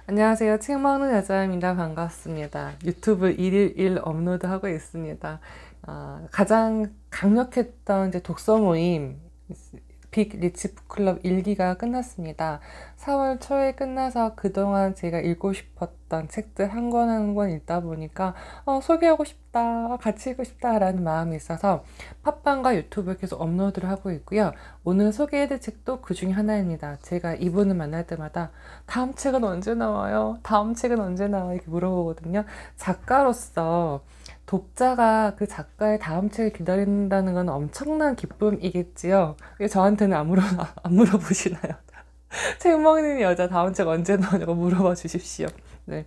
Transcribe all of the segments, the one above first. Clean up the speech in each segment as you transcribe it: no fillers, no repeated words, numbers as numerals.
안녕하세요. 책 먹는 여자입니다. 반갑습니다. 유튜브 일일 일 업로드 하고 있습니다. 가장 강력했던 이제 독서 모임 빅 리치 북클럽 1기가 끝났습니다. 4월 초에 끝나서 그동안 제가 읽고 싶었던 책들 한 권 한 권 읽다 보니까 소개하고 싶다, 같이 읽고 싶다라는 마음이 있어서 팟빵과 유튜브에 계속 업로드를 하고 있고요. 오늘 소개해드릴 책도 그 중에 하나입니다. 제가 이분을 만날 때마다 다음 책은 언제 나와요? 다음 책은 언제 나와요? 이렇게 물어보거든요. 작가로서 독자가 그 작가의 다음 책을 기다린다는 건 엄청난 기쁨이겠지요. 왜 저한테는 안 물어보시나요? 책 먹는 여자 다음 책 언제 나오냐고 물어봐 주십시오. 네.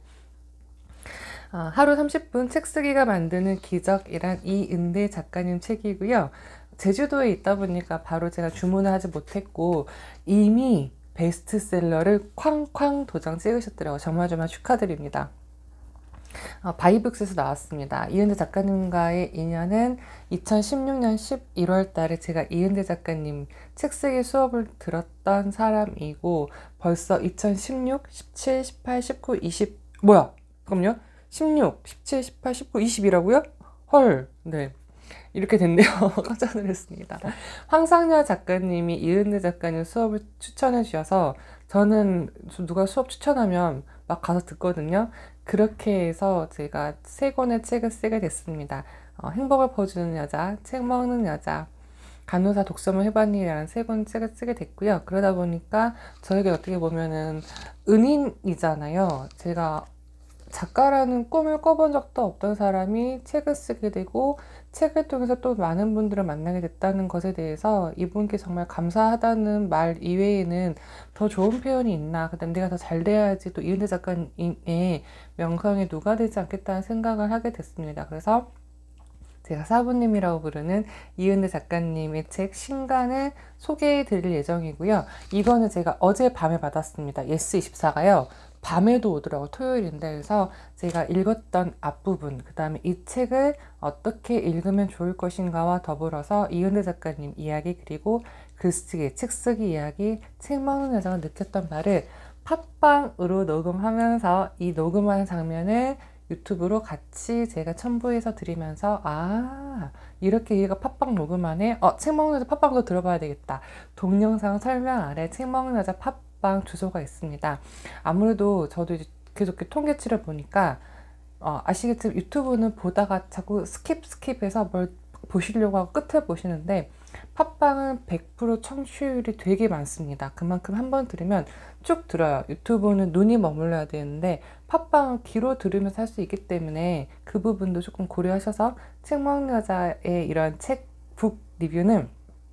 하루 30분 책 쓰기가 만드는 기적이란 이은대 작가님 책이고요. 제주도에 있다 보니까 바로 제가 주문을 하지 못했고 이미 베스트셀러를 쾅쾅 도장 찍으셨더라고요. 정말 축하드립니다. 바이북스에서 나왔습니다. 이은대 작가님과의 인연은 2016년 11월 달에 제가 이은대 작가님 책 쓰기 수업을 들었던 사람이고 벌써 2016, 17, 18, 19, 20 뭐야? 그럼요? 16, 17, 18, 19, 20이라고요? 헐, 네. 이렇게 됐네요. 깜짝 놀랐습니다. 황상열 작가님이 이은대 작가님 수업을 추천해 주셔서 저는 누가 수업 추천하면 막 가서 듣거든요. 그렇게 해서 제가 세 권의 책을 쓰게 됐습니다. 행복을 퍼주는 여자, 책 먹는 여자, 간호사 독서문 해봤니라는 세 권 책을 쓰게 됐고요. 그러다 보니까 저에게 어떻게 보면은 은인이잖아요. 제가 작가라는 꿈을 꿔본 적도 없던 사람이 책을 쓰게 되고 책을 통해서 또 많은 분들을 만나게 됐다는 것에 대해서 이분께 정말 감사하다는 말 이외에는 더 좋은 표현이 있나. 그다음 내가 더 잘 돼야지 또 이은대 작가님의 명성에 누가 되지 않겠다는 생각을 하게 됐습니다. 그래서 제가 사부님이라고 부르는 이은대 작가님의 책 신간을 소개해 드릴 예정이고요. 이거는 제가 어젯밤에 받았습니다. 예스24가요. 밤에도 오더라고요. 토요일인데. 그래서 제가 읽었던 앞부분, 그 다음에 이 책을 어떻게 읽으면 좋을 것인가와 더불어서 이은대 작가님 이야기, 그리고 글쓰기, 책 쓰기 이야기, 책 먹는 여자가 느꼈던 바를 팟빵으로 녹음하면서 이 녹음하는 장면을 유튜브로 같이 제가 첨부해서 드리면서 이렇게 얘가 팟빵 녹음하네. 책 먹는 여자 팟빵도 들어봐야 되겠다. 동영상 설명 아래 책 먹는 여자 팟빵 주소가 있습니다. 아무래도 저도 이제 계속 이렇게 통계치를 보니까 아시겠지만 유튜브는 보다가 자꾸 스킵해서 뭘 보시려고 하고 끝을 보시는데 팟빵은 100% 청취율이 되게 많습니다. 그만큼 한번 들으면 쭉 들어요. 유튜브는 눈이 머물러야 되는데 팟빵은 귀로 들으면서 할 수 있기 때문에 그 부분도 조금 고려하셔서 책 먹는 여자의 이런 책북 리뷰는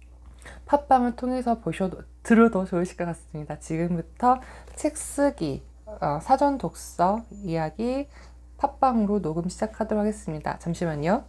팟빵을 통해서 들어도 좋으실 것 같습니다. 지금부터 책 쓰기, 사전 독서 이야기 팟빵으로 녹음 시작하도록 하겠습니다. 잠시만요.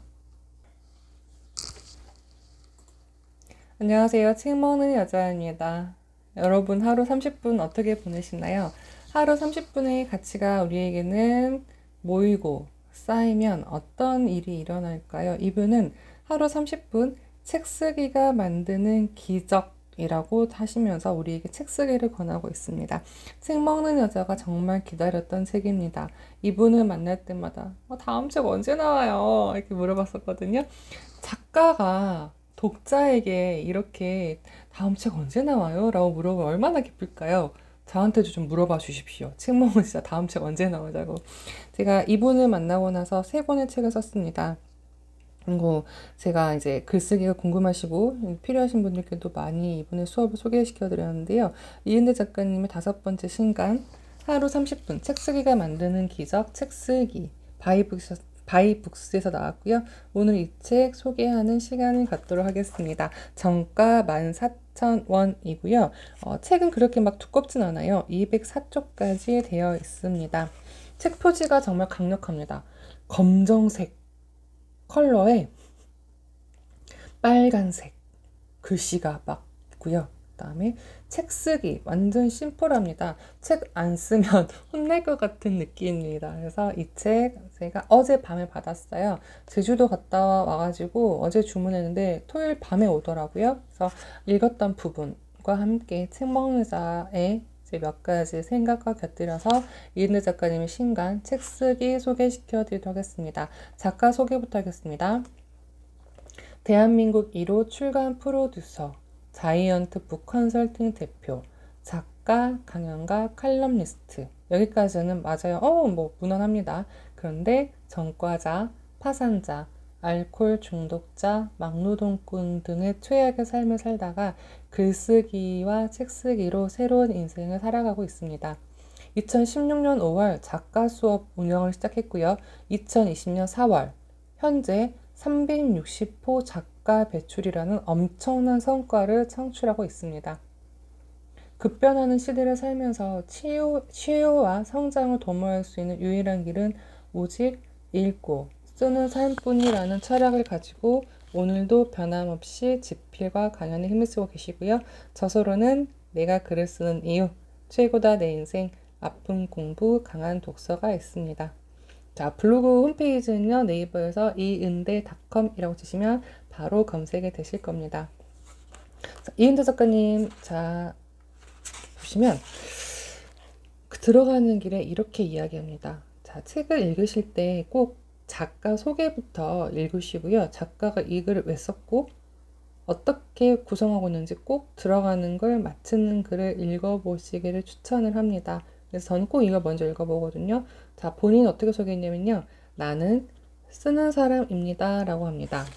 안녕하세요. 책 먹는 여자입니다. 여러분 하루 30분 어떻게 보내시나요? 하루 30분의 가치가 우리에게는 모이고 쌓이면 어떤 일이 일어날까요? 이분은 하루 30분 책 쓰기가 만드는 기적이라고 하시면서 우리에게 책 쓰기를 권하고 있습니다. 책 먹는 여자가 정말 기다렸던 책입니다. 이분을 만날 때마다 다음 책 언제 나와요? 이렇게 물어봤었거든요. 작가가 독자에게 이렇게 다음 책 언제 나와요? 라고 물어보면 얼마나 기쁠까요? 저한테도 좀 물어봐 주십시오. 책 먹으면 진짜 다음 책 언제 나오자고. 제가 이분을 만나고 나서 세 권의 책을 썼습니다. 그리고 제가 이제 글쓰기가 궁금하시고 필요하신 분들께도 많이 이분의 수업을 소개시켜 드렸는데요. 이은대 작가님의 5번째 신간 하루 30분 책 쓰기가 만드는 기적 책 쓰기 바이북스에서 나왔고요. 오늘 이 책 소개하는 시간을 갖도록 하겠습니다. 정가 14,000원이고요. 책은 그렇게 막 두껍진 않아요. 204쪽까지 되어 있습니다. 책 표지가 정말 강력합니다. 검정색 컬러에 빨간색 글씨가 막 있고요. 그 다음에 책 쓰기 완전 심플합니다. 책 안 쓰면 혼낼 것 같은 느낌입니다. 그래서 이 책 제가 어젯밤에 받았어요. 제주도 갔다 와가지고 어제 주문했는데 토요일 밤에 오더라고요. 그래서 읽었던 부분과 함께 책 먹는 자의 이제 몇 가지 생각과 곁들여서 이은대 작가님의 신간 책 쓰기 소개시켜 드리도록 하겠습니다. 작가 소개부터 하겠습니다. 대한민국 1호 출간 프로듀서, 자이언트 북 컨설팅 대표, 작가, 강연가, 칼럼니스트. 여기까지는 맞아요. 뭐 무난합니다. 그런데 전과자, 파산자, 알코올 중독자, 막노동꾼 등의 최악의 삶을 살다가 글쓰기와 책쓰기로 새로운 인생을 살아가고 있습니다. 2016년 5월 작가 수업 운영을 시작했고요. 2020년 4월 현재 360호 작가 배출이라는 엄청난 성과를 창출하고 있습니다. 급변하는 시대를 살면서 치유와 성장을 도모할 수 있는 유일한 길은 오직 읽고 쓰는 삶뿐이라는 철학을 가지고 오늘도 변함없이 집필과 강연에 힘을 쓰고 계시고요. 저서로는 내가 글을 쓰는 이유, 최고다 내 인생, 아픈 공부, 강한 독서가 있습니다. 자, 블로그 홈페이지는요, 네이버에서 이은대닷컴이라고 치시면 바로 검색이 되실 겁니다. 자, 이은대 작가님, 자, 보시면 들어가는 길에 이렇게 이야기합니다. 자, 책을 읽으실 때 꼭 작가 소개부터 읽으시고요. 작가가 이 글을 왜 썼고 어떻게 구성하고 있는지 꼭 들어가는 걸 맞추는 글을 읽어보시기를 추천을 합니다. 그래서 저는 꼭 이걸 먼저 읽어보거든요. 자, 본인 어떻게 소개했냐면요. 나는 쓰는 사람입니다. 라고 합니다.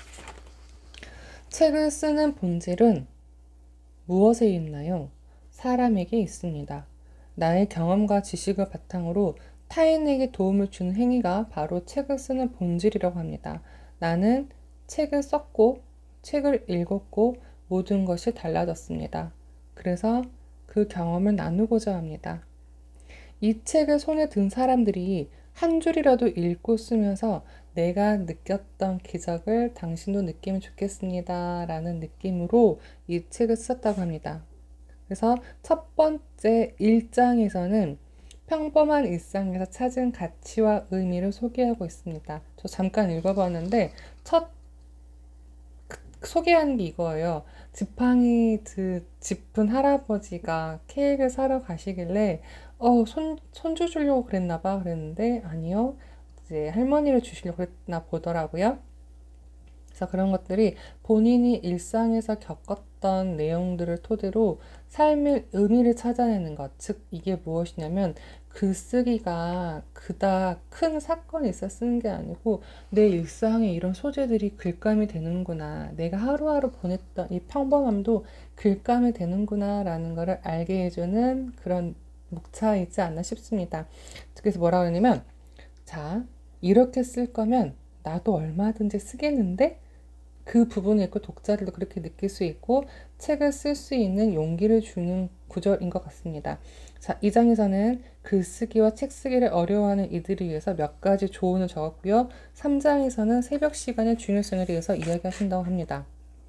책을 쓰는 본질은 무엇에 있나요? 사람에게 있습니다. 나의 경험과 지식을 바탕으로 타인에게 도움을 주는 행위가 바로 책을 쓰는 본질이라고 합니다. 나는 책을 썼고 책을 읽었고 모든 것이 달라졌습니다. 그래서 그 경험을 나누고자 합니다. 이 책을 손에 든 사람들이 한 줄이라도 읽고 쓰면서 내가 느꼈던 기적을 당신도 느끼면 좋겠습니다. 라는 느낌으로 이 책을 썼다고 합니다. 그래서 첫 번째 1장에서는 평범한 일상에서 찾은 가치와 의미를 소개하고 있습니다. 저 잠깐 읽어봤는데 첫 소개하는 게 이거예요. 지팡이 짚은 할아버지가 케이크를 사러 가시길래 손주 주려고 그랬나 봐 그랬는데 아니요. 이제 할머니를 주시려고 그랬나 보더라고요. 그래서 그런 것들이 본인이 일상에서 겪었던 내용들을 토대로 삶의 의미를 찾아내는 것. 즉 이게 무엇이냐면 글쓰기가 그닥 큰 사건이 있어 쓰는 게 아니고 내 일상에 이런 소재들이 글감이 되는구나. 내가 하루하루 보냈던 이 평범함도 글감이 되는구나 라는 것을 알게 해주는 그런 목차이지 않나 싶습니다. 그래서 뭐라고 하냐면 자, 이렇게 쓸 거면 나도 얼마든지 쓰겠는데 그 부분을 읽고 독자들도 그렇게 느낄 수 있고 책을 쓸 수 있는 용기를 주는 구절인 것 같습니다. 자, 2장에서는 글쓰기와 책쓰기를 어려워하는 이들을 위해서 몇 가지 조언을 적었고요. 3장에서는 새벽 시간의 중요성에 대해서 이야기하신다고 합니다.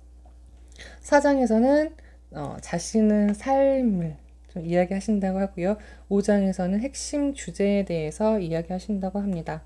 4장에서는 자신의 삶을 좀 이야기하신다고 하고요. 5장에서는 핵심 주제에 대해서 이야기하신다고 합니다.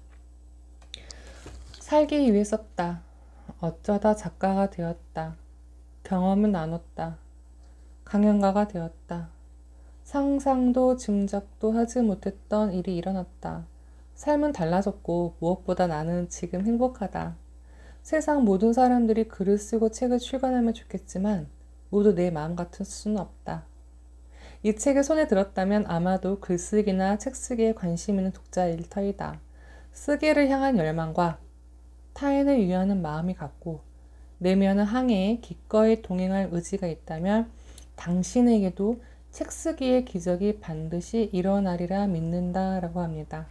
살기 위해 썼다. 어쩌다 작가가 되었다. 경험을 나눴다. 강연가가 되었다. 상상도 짐작도 하지 못했던 일이 일어났다. 삶은 달라졌고 무엇보다 나는 지금 행복하다. 세상 모든 사람들이 글을 쓰고 책을 출간하면 좋겠지만 모두 내 마음 같을 수는 없다. 이 책을 손에 들었다면 아마도 글쓰기나 책쓰기에 관심 있는 독자일 터이다. 쓰기를 향한 열망과 타인을 위하는 마음이 같고 내면의 항해에 기꺼이 동행할 의지가 있다면 당신에게도 책쓰기의 기적이 반드시 일어나리라 믿는다 라고 합니다.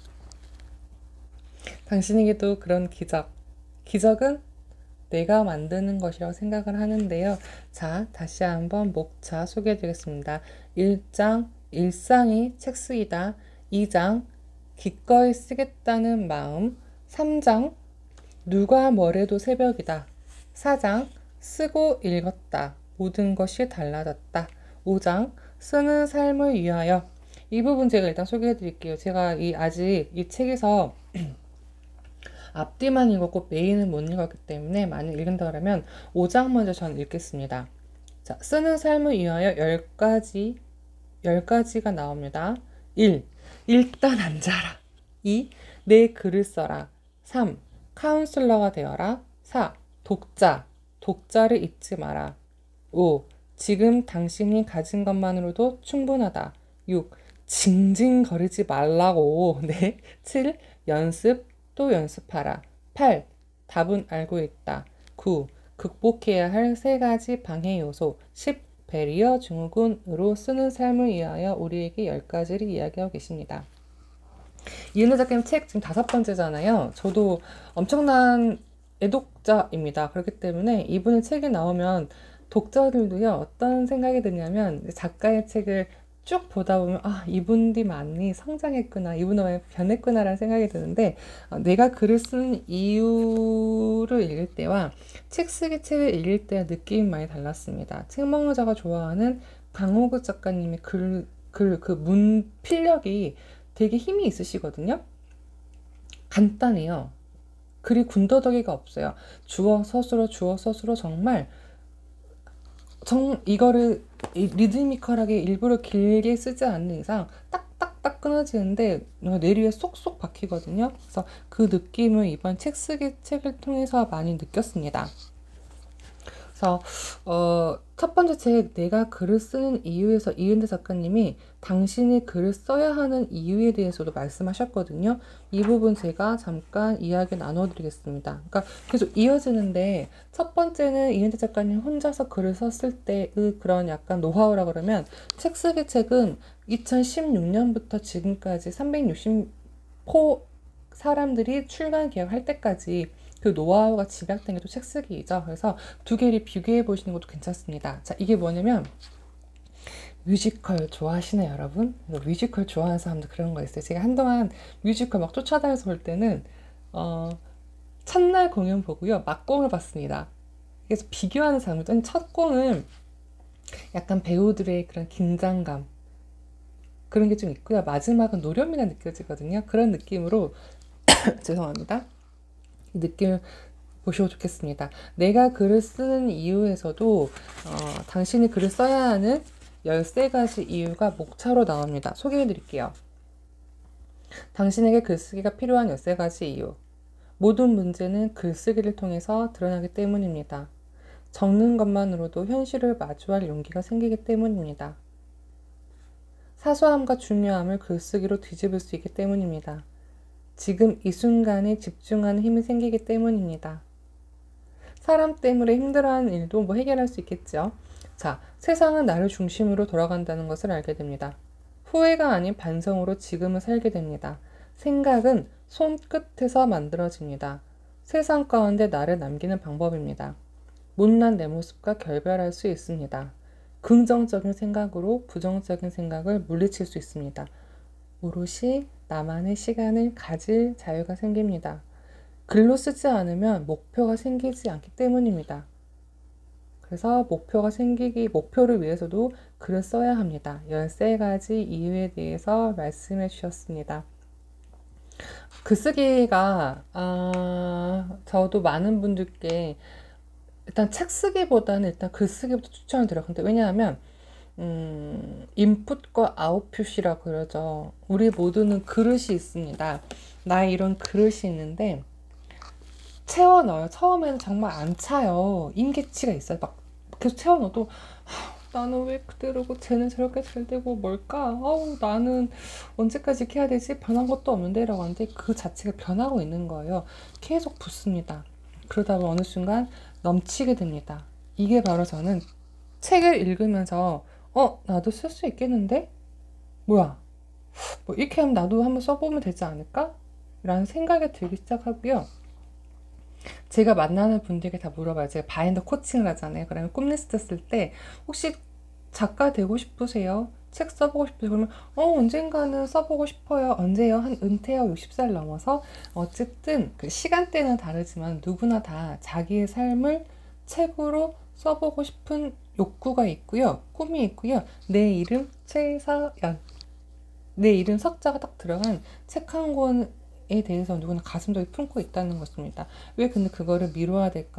당신에게도 그런 기적은 내가 만드는 것이라고 생각을 하는데요. 자, 다시 한번 목차 소개해 드리겠습니다. 1장, 일상이 책쓰기다. 2장, 기꺼이 쓰겠다는 마음. 3장, 누가 뭐래도 새벽이다. 4장, 쓰고 읽었다. 모든 것이 달라졌다. 5장, 쓰는 삶을 위하여. 이 부분 제가 일단 소개해 드릴게요. 제가 아직 이 책에서 앞뒤만 읽었고 메인은 못 읽었기 때문에 많이 읽는다 그러면 5장 먼저 저는 읽겠습니다. 자, 쓰는 삶을 위하여 10가지 10가지가 나옵니다. 1. 일단 앉아라. 2. 내 글을 써라. 3. 카운슬러가 되어라. 4. 독자를 잊지 마라. 5. 지금 당신이 가진 것만으로도 충분하다. 6. 징징거리지 말라고. 네. 7. 연습, 또 연습하라. 8. 답은 알고 있다. 9. 극복해야 할 3가지 방해 요소. 10. 베리어 증후군으로 쓰는 삶을 위하여 우리에게 10가지를 이야기하고 계십니다. 이은혜 작가님 책 지금 5번째잖아요. 저도 엄청난 애독자입니다. 그렇기 때문에 이분의 책이 나오면 독자들도요, 어떤 생각이 드냐면 작가의 책을 쭉 보다 보면 이분이 많이 성장했구나, 이분은 많이 변했구나 라는 생각이 드는데, 내가 글을 쓰는 이유를 읽을 때와 책을 읽을 때의 느낌이 많이 달랐습니다. 책먹노자가 좋아하는 강호구 작가님의 그 문필력이 되게 힘이 있으시거든요. 간단해요. 글이 군더더기가 없어요. 주어 서술어 정말 이거를 리드미컬하게 일부러 길게 쓰지 않는 이상 딱딱딱 끊어지는데 뇌리에 쏙쏙 박히거든요. 그래서 그 느낌을 이번 책을 통해서 많이 느꼈습니다. 그래서 첫 번째 책 내가 글을 쓰는 이유에서 이은대 작가님이 당신이 글을 써야 하는 이유에 대해서도 말씀하셨거든요. 이 부분 제가 잠깐 이야기 나눠드리겠습니다. 그러니까 계속 이어지는데, 첫 번째는 이은대 작가님 혼자서 글을 썼을 때의 그런 약간 노하우라 그러면, 책 쓰기 책은 2016년부터 지금까지 360호 사람들이 출간 기획할 때까지 그 노하우가 집약된 게 또 책쓰기이죠. 그래서 두 개를 비교해 보시는 것도 괜찮습니다. 자, 이게 뭐냐면, 뮤지컬 좋아하시나요, 여러분? 뮤지컬 좋아하는 사람들 그런 거 있어요. 제가 한동안 뮤지컬 막 쫓아다녀서 볼 때는 첫날 공연 보고요, 막공을 봤습니다. 그래서 비교하는 장면, 첫 공은 약간 배우들의 그런 긴장감, 그런 게 좀 있고요. 마지막은 노련미가 느껴지거든요. 그런 느낌으로 죄송합니다. 이 느낌을 보시고 좋겠습니다. 내가 글을 쓰는 이유에서도 당신이 글을 써야 하는 13가지 이유가 목차로 나옵니다. 소개해 드릴게요. 당신에게 글쓰기가 필요한 13가지 이유. 모든 문제는 글쓰기를 통해서 드러나기 때문입니다. 적는 것만으로도 현실을 마주할 용기가 생기기 때문입니다. 사소함과 중요함을 글쓰기로 뒤집을 수 있기 때문입니다. 지금 이 순간에 집중하는 힘이 생기기 때문입니다. 사람 때문에 힘들어하는 일도 해결할 수 있겠죠. 자, 세상은 나를 중심으로 돌아간다는 것을 알게 됩니다. 후회가 아닌 반성으로 지금을 살게 됩니다. 생각은 손끝에서 만들어집니다. 세상 가운데 나를 남기는 방법입니다. 못난 내 모습과 결별할 수 있습니다. 긍정적인 생각으로 부정적인 생각을 물리칠 수 있습니다. 오롯이 나만의 시간을 가질 자유가 생깁니다. 글로 쓰지 않으면 목표가 생기지 않기 때문입니다. 그래서 목표를 위해서도 글을 써야 합니다. 13가지 이유에 대해서 말씀해 주셨습니다. 글쓰기가 저도 많은 분들께 일단 책 쓰기보다는 일단 글쓰기부터 추천을 드려요. 근데 왜냐하면 인풋과 아웃풋이라고 그러죠. 우리 모두는 그릇이 있습니다. 나의 이런 그릇이 있는데 채워 넣어요. 처음에는 정말 안 차요. 임계치가 있어요. 막 계속 채워 넣어도 나는 왜 그대로고 쟤는 저렇게 잘 되고 뭘까? 나는 언제까지 이렇게 해야 되지? 변한 것도 없는데? 라고 하는데 그 자체가 변하고 있는 거예요. 계속 붓습니다. 그러다 보면 어느 순간 넘치게 됩니다. 이게 바로 저는 책을 읽으면서 나도 쓸 수 있겠는데? 뭐야? 이렇게 하면 나도 한번 써보면 되지 않을까? 라는 생각이 들기 시작하고요. 제가 만나는 분들에게 다 물어봐요. 제가 바인더 코칭을 하잖아요. 그러면 꿈 리스트 쓸 때 혹시 작가 되고 싶으세요? 책 써보고 싶으세요? 그러면 언젠가는 써보고 싶어요. 언제요? 한 은퇴하고 60살 넘어서. 어쨌든 그 시간대는 다르지만 누구나 다 자기의 삶을 책으로 써보고 싶은 욕구가 있고요. 꿈이 있고요. 내 이름 최서연, 내 이름 석자가 딱 들어간 책 한 권에 대해서 누구나 가슴속에 품고 있다는 것입니다. 왜 근데 그거를 미뤄야 될까요?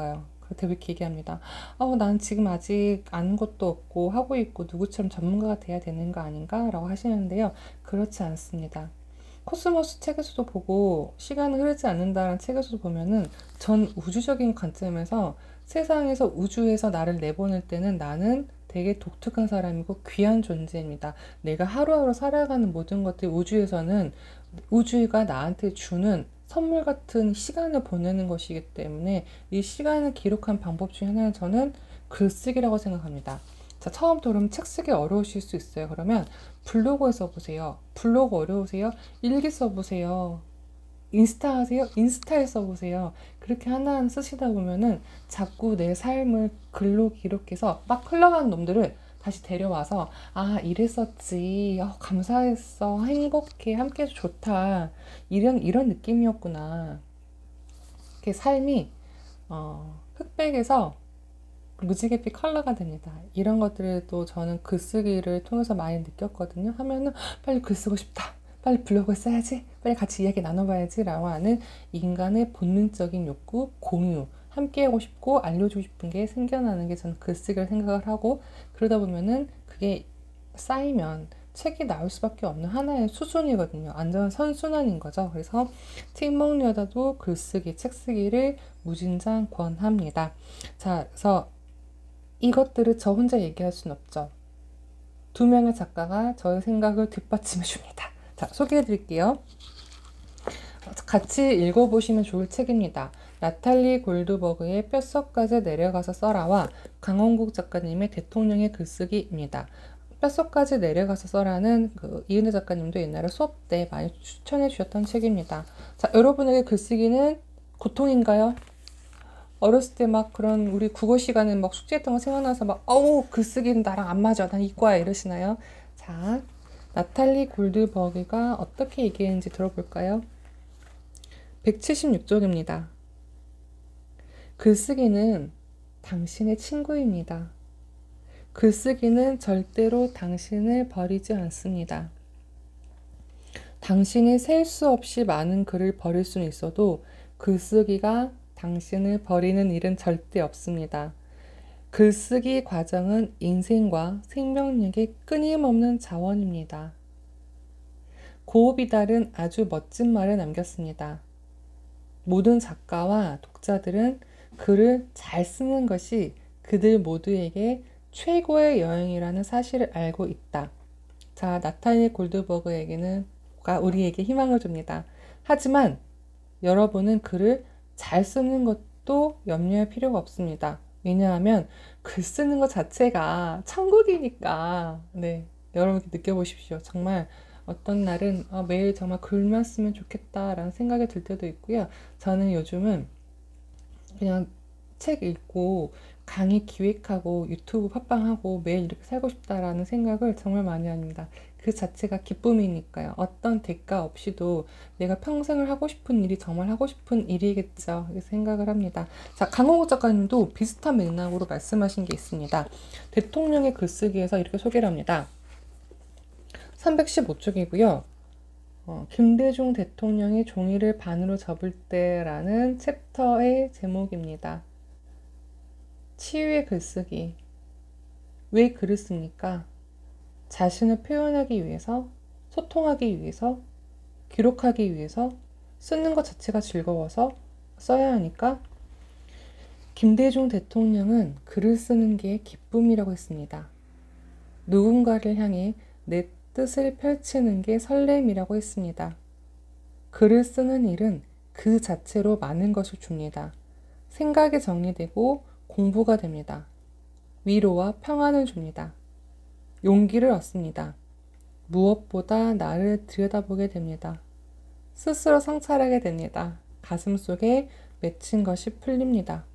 그렇게 이렇게 얘기합니다. 난 지금 아직 아는 것도 없고 하고 있고 누구처럼 전문가가 돼야 되는 거 아닌가? 라고 하시는데요. 그렇지 않습니다. 코스모스 책에서도 보고 시간은 흐르지 않는다는 책에서도 보면은 전 우주적인 관점에서 세상에서 우주에서 나를 내보낼 때는 나는 되게 독특한 사람이고 귀한 존재입니다. 내가 하루하루 살아가는 모든 것들이 우주에서는 우주가 나한테 주는 선물 같은 시간을 보내는 것이기 때문에 이 시간을 기록한 방법 중에 하나는 저는 글쓰기라고 생각합니다. 자, 처음부터 그럼 책 쓰기 어려우실 수 있어요. 그러면 블로그에 써보세요. 블로그 어려우세요? 일기 써보세요. 인스타 하세요? 인스타에 써보세요. 그렇게 하나하나 쓰시다 보면은 자꾸 내 삶을 글로 기록해서 막 흘러가는 놈들을 다시 데려와서 이랬었지. 감사했어. 행복해. 함께해서 좋다. 이런 느낌이었구나. 이렇게 삶이 흑백에서 무지갯빛 컬러가 됩니다. 이런 것들을 또 저는 글쓰기를 통해서 많이 느꼈거든요. 하면은 빨리 글 쓰고 싶다. 빨리 블로그 써야지. 빨리 같이 이야기 나눠봐야지. 라고 하는 인간의 본능적인 욕구, 공유, 함께하고 싶고 알려주고 싶은 게 생겨나는 게 저는 글쓰기를 생각을 하고, 그러다 보면은 그게 쌓이면 책이 나올 수밖에 없는 하나의 수순이거든요. 완전 선순환인 거죠. 그래서 책 먹는 여자도 글쓰기, 책 쓰기를 무진장 권합니다. 자, 그래서 이것들을 저 혼자 얘기할 수는 없죠. 두 명의 작가가 저의 생각을 뒷받침해 줍니다. 자, 소개해 드릴게요. 같이 읽어보시면 좋을 책입니다. 나탈리 골드버그의 뼛속까지 내려가서 써라와 강원국 작가님의 대통령의 글쓰기입니다. 뼛속까지 내려가서 써라는 이은혜 작가님도 옛날에 수업 때 많이 추천해 주셨던 책입니다. 자, 여러분에게 글쓰기는 고통인가요? 어렸을 때 막 그런 우리 국어 시간에 막 숙제했던 거 생각나서 막 글쓰기는 나랑 안 맞아. 난 이과야 이러시나요? 자, 나탈리 골드버그가 어떻게 얘기했는지 들어볼까요? 176쪽입니다. 글쓰기는 당신의 친구입니다. 글쓰기는 절대로 당신을 버리지 않습니다. 당신이 셀 수 없이 많은 글을 버릴 수는 있어도 글쓰기가 당신을 버리는 일은 절대 없습니다. 글쓰기 과정은 인생과 생명력의 끊임없는 자원입니다. 고비달은 아주 멋진 말을 남겼습니다. 모든 작가와 독자들은 글을 잘 쓰는 것이 그들 모두에게 최고의 여행이라는 사실을 알고 있다. 자, 나탈리 골드버그에게는 우리에게 희망을 줍니다. 하지만 여러분은 글을 잘 쓰는 것도 염려할 필요가 없습니다. 왜냐하면 글 쓰는 것 자체가 천국이니까. 네, 여러분 느껴보십시오. 정말 어떤 날은 매일 정말 글만 쓰면 좋겠다라는 생각이 들 때도 있고요. 저는 요즘은 그냥 책 읽고 강의 기획하고 유튜브 팟빵하고 매일 이렇게 살고 싶다라는 생각을 정말 많이 합니다. 그 자체가 기쁨이니까요. 어떤 대가 없이도 내가 평생을 하고 싶은 일이 정말 하고 싶은 일이겠죠. 이렇게 생각을 합니다. 자, 강홍구 작가님도 비슷한 맥락으로 말씀하신 게 있습니다. 대통령의 글쓰기에서 이렇게 소개를 합니다. 315쪽이고요. 김대중 대통령이 종이를 반으로 접을 때라는 챕터의 제목입니다. 치유의 글쓰기. 왜 글을 씁니까? 자신을 표현하기 위해서, 소통하기 위해서, 기록하기 위해서, 쓰는 것 자체가 즐거워서 써야 하니까. 김대중 대통령은 글을 쓰는 게 기쁨이라고 했습니다. 누군가를 향해 내 뜻을 펼치는 게 설렘이라고 했습니다. 글을 쓰는 일은 그 자체로 많은 것을 줍니다. 생각이 정리되고 공부가 됩니다. 위로와 평안을 줍니다. 용기를 얻습니다. 무엇보다 나를 들여다보게 됩니다. 스스로 성찰하게 됩니다. 가슴 속에 맺힌 것이 풀립니다.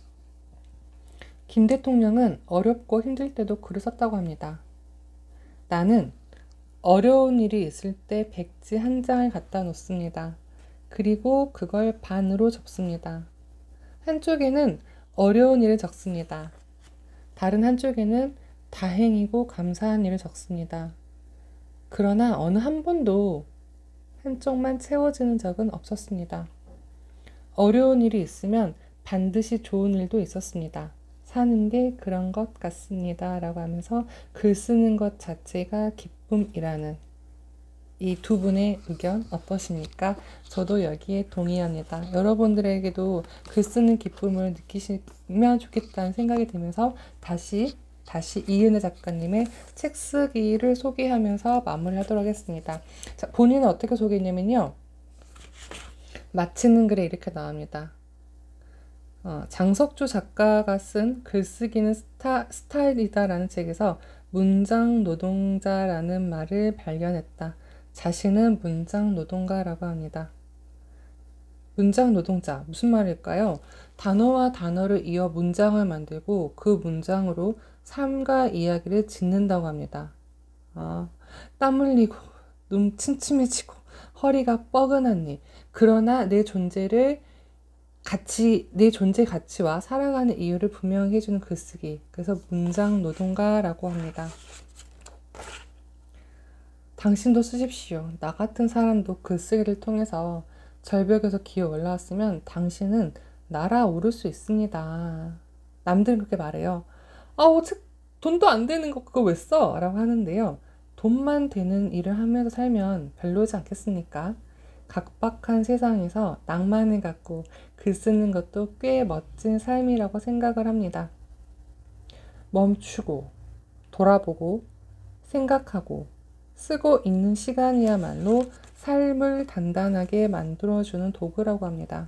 김 대통령은 어렵고 힘들 때도 글을 썼다고 합니다. 나는 어려운 일이 있을 때 백지 한 장을 갖다 놓습니다. 그리고 그걸 반으로 접습니다. 한쪽에는 어려운 일을 적습니다. 다른 한쪽에는 다행이고 감사한 일을 적습니다. 그러나 어느 한 번도 한쪽만 채워지는 적은 없었습니다. 어려운 일이 있으면 반드시 좋은 일도 있었습니다. 사는 게 그런 것 같습니다. 라고 하면서 글 쓰는 것 자체가 기쁨이라는 이 두 분의 의견 어떠십니까? 저도 여기에 동의합니다. 여러분들에게도 글 쓰는 기쁨을 느끼시면 좋겠다는 생각이 들면서 다시 이은혜 작가님의 책 쓰기를 소개하면서 마무리하도록 하겠습니다. 자, 본인은 어떻게 소개했냐면요. 마치는 글에 이렇게 나옵니다. 장석주 작가가 쓴 글쓰기는 스타일이다라는 책에서 문장 노동자라는 말을 발견했다. 자신은 문장 노동가라고 합니다. 문장 노동자, 무슨 말일까요? 단어와 단어를 이어 문장을 만들고 그 문장으로 삶과 이야기를 짓는다고 합니다. 땀 흘리고 눈 침침해지고 허리가 뻐근한 일. 그러나 내 존재 가치와 살아가는 이유를 분명히 해주는 글쓰기. 그래서 문장 노동가라고 합니다. 당신도 쓰십시오. 나 같은 사람도 글쓰기를 통해서 절벽에서 기어 올라왔으면 당신은 날아오를 수 있습니다. 남들은 그렇게 말해요. 돈도 안 되는 거 그거 왜 써? 라고 하는데요. 돈만 되는 일을 하면서 살면 별로지 않겠습니까? 각박한 세상에서 낭만을 갖고 글 쓰는 것도 꽤 멋진 삶이라고 생각을 합니다. 멈추고, 돌아보고, 생각하고, 쓰고 있는 시간이야말로 삶을 단단하게 만들어주는 도구라고 합니다.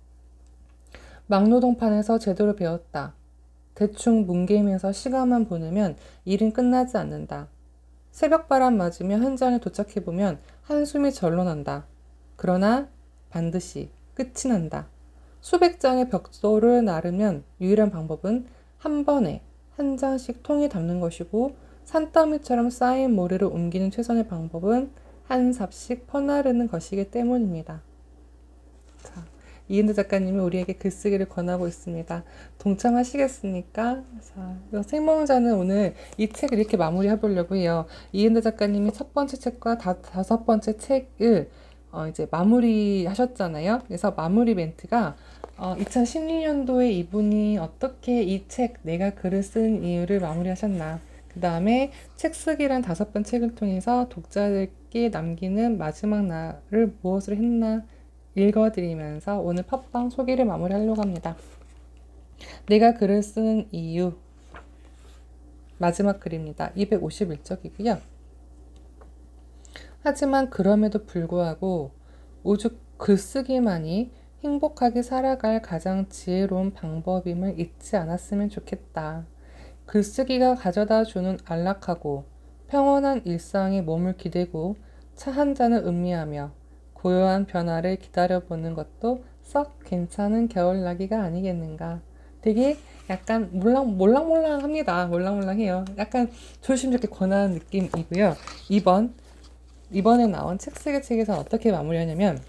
막노동판에서 제대로 배웠다. 대충 뭉개면서 시간만 보내면 일은 끝나지 않는다. 새벽바람 맞으며 현장에 도착해보면 한숨이 절로 난다. 그러나 반드시 끝이 난다. 수백 장의 벽돌을 나르면 유일한 방법은 한 번에 한 장씩 통에 담는 것이고 산더미처럼 쌓인 모래를 옮기는 최선의 방법은 한 삽씩 퍼나르는 것이기 때문입니다. 자, 이은도 작가님이 우리에게 글쓰기를 권하고 있습니다. 동참하시겠습니까? 자, 생명자는 오늘 이 책을 이렇게 마무리해보려고 해요. 이은도 작가님이 첫 번째 책과 다섯 번째 책을 이제 마무리 하셨잖아요. 그래서 마무리 멘트가 2016년도에 이분이 어떻게 이 책, 내가 글을 쓴 이유를 마무리 하셨나. 그 다음에 책 쓰기란 5번 책을 통해서 독자들께 남기는 마지막 날을 무엇을 했나 읽어드리면서 오늘 팟빵 소개를 마무리하려고 합니다. 내가 글을 쓰는 이유 마지막 글입니다. 251쪽이고요. 하지만 그럼에도 불구하고 오죽 글쓰기만이 행복하게 살아갈 가장 지혜로운 방법임을 잊지 않았으면 좋겠다. 글쓰기가 가져다 주는 안락하고 평온한 일상에 몸을 기대고 차 한 잔을 음미하며 고요한 변화를 기다려보는 것도 썩 괜찮은 겨울나기가 아니겠는가. 되게 약간 몰랑몰랑합니다. 몰랑몰랑해요. 약간 조심스럽게 권하는 느낌이고요. 이번에 나온 책 쓰기 책에서 어떻게 마무리하냐면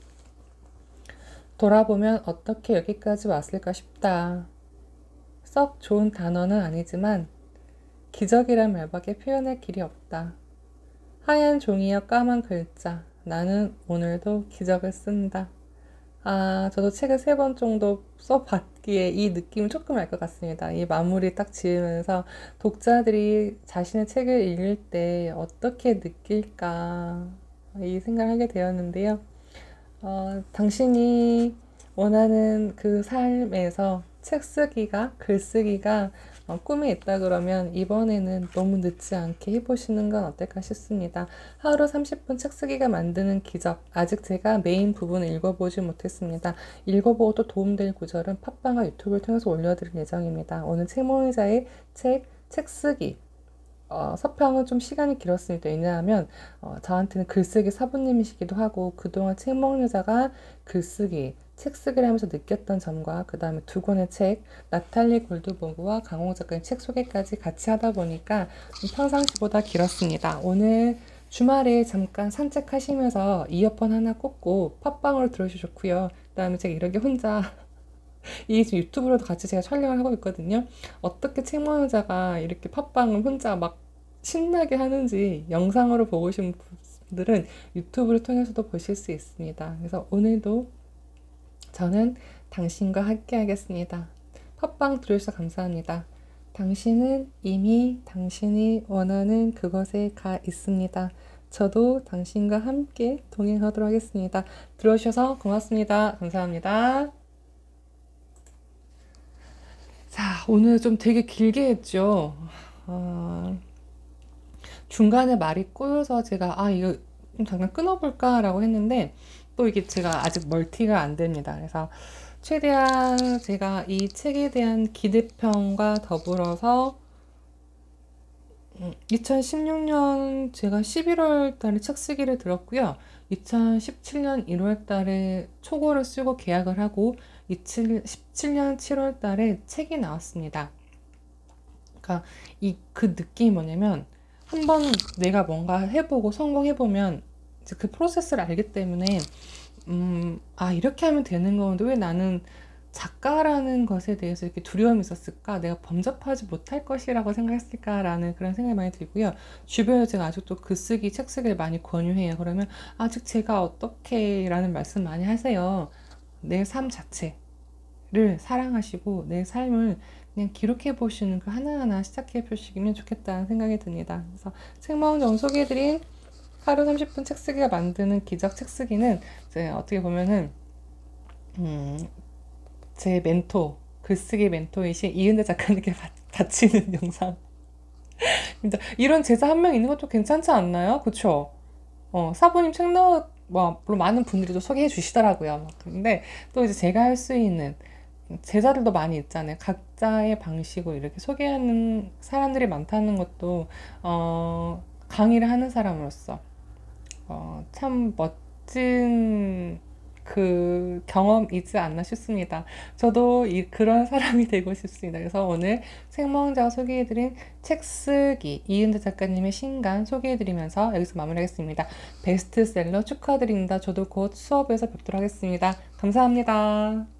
돌아보면 어떻게 여기까지 왔을까 싶다. 썩 좋은 단어는 아니지만 기적이란 말밖에 표현할 길이 없다. 하얀 종이와 까만 글자. 나는 오늘도 기적을 쓴다. 저도 책을 3번 정도 써봤기에 이 느낌을 조금 알 것 같습니다. 이 마무리 딱 지으면서 독자들이 자신의 책을 읽을 때 어떻게 느낄까 이 생각을 하게 되었는데요. 당신이 원하는 그 삶에서 책 쓰기가, 글쓰기가 꿈에 있다 그러면 이번에는 너무 늦지 않게 해보시는 건 어떨까 싶습니다. 하루 30분 책 쓰기가 만드는 기적. 아직 제가 메인 부분을 읽어보지 못했습니다. 읽어보고 또 도움될 구절은 팟빵과 유튜브를 통해서 올려드릴 예정입니다. 오늘 책모의자의 책 쓰기. 서평은 좀 시간이 길었습니다. 왜냐하면 저한테는 글쓰기 사부님이시기도 하고 그동안 책 먹는 여자가 글쓰기, 책 쓰기를 하면서 느꼈던 점과 그 다음에 2권의 책, 나탈리 골드버그와 강홍 작가의 책 소개까지 같이 하다 보니까 평상시보다 길었습니다. 오늘 주말에 잠깐 산책하시면서 이어폰 하나 꽂고 팟빵으로 들으셔도 좋고요. 그 다음에 제가 이렇게 혼자 이게 지금 유튜브로도 같이 제가 촬영을 하고 있거든요. 어떻게 책모자가 이렇게 팟빵을 혼자 막 신나게 하는지 영상으로 보고 싶은 분들은 유튜브를 통해서도 보실 수 있습니다. 그래서 오늘도 저는 당신과 함께 하겠습니다. 팟빵 들어주셔서 감사합니다. 당신은 이미 당신이 원하는 그것에 가 있습니다. 저도 당신과 함께 동행하도록 하겠습니다. 들어주셔서 고맙습니다. 감사합니다. 자, 오늘 좀 되게 길게 했죠. 중간에 말이 꼬여서 제가 이거 좀 잠깐 끊어볼까 라고 했는데 또 이게 제가 아직 멀티가 안 됩니다. 그래서 최대한 제가 이 책에 대한 기대평과 더불어서 2016년 제가 11월 달에 책 쓰기를 들었고요. 2017년 1월 달에 초고를 쓰고 계약을 하고 2017년 7월 달에 책이 나왔습니다. 그러니까 그 느낌이 뭐냐면 한번 내가 뭔가 해보고 성공해보면 이제 그 프로세스를 알기 때문에 이렇게 하면 되는 건데 왜 나는 작가라는 것에 대해서 이렇게 두려움이 있었을까? 내가 범접하지 못할 것이라고 생각했을까라는 그런 생각이 많이 들고요. 주변에 제가 아직도 글쓰기, 책 쓰기를 많이 권유해요. 그러면 아직 제가 어떻게 라는 말씀 많이 하세요. 내 삶 자체를 사랑하시고 내 삶을 그냥 기록해 보시는 그 하나하나 시작해 보시면 좋겠다는 생각이 듭니다. 그래서 책마운정 소개해드린 하루 30분 책 쓰기가 만드는 기적 책 쓰기는 이제 어떻게 보면은 제 멘토, 글쓰기 멘토이신 이은대 작가님께 바치는 영상. 이런 제자 한 명 있는 것도 괜찮지 않나요? 그쵸? 사부님 책 물론 많은 분들이 또 소개해 주시더라고요. 근데 또 이제 제가 할 수 있는 제자들도 많이 있잖아요. 각자의 방식으로 이렇게 소개하는 사람들이 많다는 것도, 강의를 하는 사람으로서, 참 멋진 그 경험이지 않나 싶습니다. 저도 그런 사람이 되고 싶습니다. 그래서 오늘 책마운자가 소개해드린 책 쓰기 이은대 작가님의 신간 소개해드리면서 여기서 마무리하겠습니다. 베스트셀러 축하드립니다. 저도 곧 수업에서 뵙도록 하겠습니다. 감사합니다.